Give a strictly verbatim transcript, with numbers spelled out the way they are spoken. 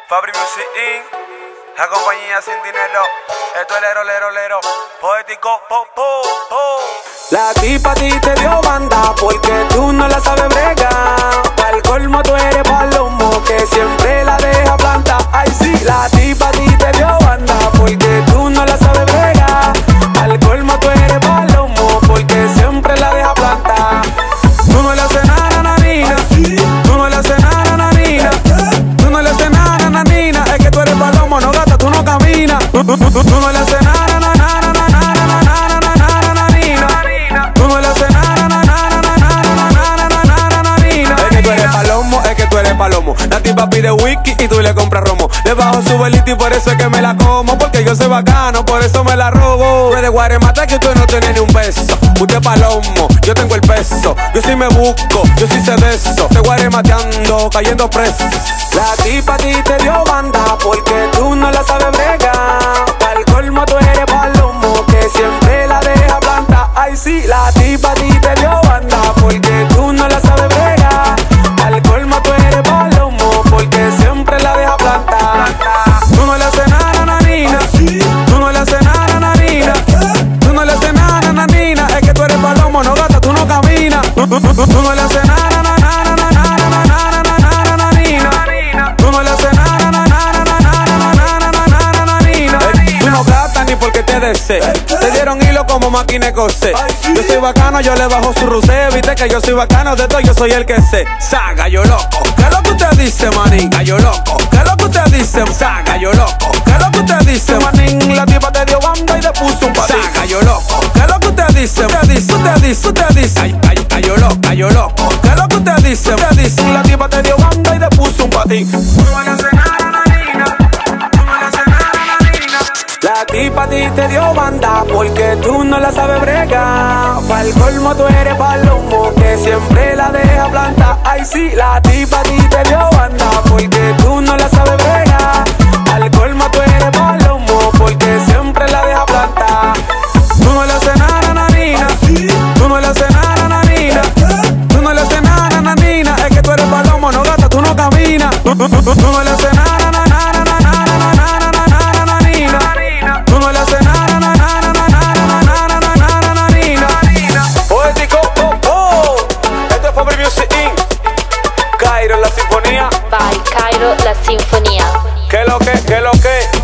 Fabri Music Incorporated, la compañía sin dinero. Esto es lero, lero, lero, poético, po, po, po. La tipa a ti te dio banda porque tú no la sabes bregar. Pa'l colmo tú eres palomo que siempre la deja planta. Ay sí, la tipa a ti te dio banda porque tú no la sabes bregar. Pa'l colmo tú eres palomo porque siempre la deja planta. Tú no le haces nada, nanina. Tú no le haces nada, nanina. Tú no le haces nada, nanina. Es que tú eres palomo, no gata, tú no caminas. Tú, tú, tú, tú no le haces nada, nada, nada, nada, nada, nada, nada, nanina. Tú no le haces nada, nada, nada, nada, nada, nada, nanina. Es que tú eres palomo, es que tú eres palomo. La tipa pide whisky y tú le compras romo. Le bajo su velita y por eso es que me la como. Porque yo soy bacano, por eso me la robo. Tú eres guaremata que tú no tienes ni un beso. Usted palomo, yo tengo el peso. Yo sí me busco, yo sí sé de eso. Te guaremateando, cayendo preso. La tipa a ti te dio banda porque tú no la sabes bregar. Pa'l colmo tú eres palomo que siempre la deja planta. Ay sí, la tipa a ti te dio banda porque tú no la sabes bregar. Pa'l colmo tú eres palomo porque siempre la deja planta. Tú no le haces nada, nanina. Tú no le haces nada, nanina. Tú no le haces nada, nanina. Es que tú eres palomo, no gata, tú no caminas. Tú, tú, tú, tú no le haces nada, nada, nada, nada, nada, nada, nanina. Tú no le haces nada, nada, nada, nada, nada, nada, nanina. Tú no gastas ni porque te desee. Te dieron hilo como máquina de coser. Yo soy bacano, yo le bajo su rusé. Viste que yo soy bacano, de todo yo soy el que sé. Saga, yo loco. ¿Qué es lo que usted dice, manín? Gallo loco. ¿Qué es lo que usted dice? Saga, yo loco. ¿Qué es lo que usted dice, manín? La tipa te dio banda y le puso un patín. Saga, yo loco. ¿Qué es lo que usted dice? Usted dice, usted dice, usted dice. Ay, ay, ay, yo loco, ay, yo loco. ¿Qué es lo que usted dice? Usted dice, la tipa te dio banda y le puso un patín. Tú no le haces nada, nanina. Tú no le haces nada, nanina. La tipa a ti te dio banda porque tú no la sabes bregar. Pa'l colmo tú eres palomo que siempre la deja planta. Ay sí, la tipa a ti te dio banda porque tú no la sabes bregar. Pa'l colmo tú eres palomo porque siempre la deja planta. Tú no le haces nada, nanina. Tú no le haces nada, nanina. Tú no le haces nada, nanina. Es que tú eres palomo, no gata, tú no caminas. Tú, tú, tú, tú no le haces nada, nada, nada, nada, nada, nada, nanina. Tú no le haces nada, nada, nada, nada, nada, nada, nanina. Poético, oh, oh. Esto es Fabri Music Incorporated. Cairo, la sinfonía. By Cairo, la sinfonía. ¿Qué lo que, qué lo que?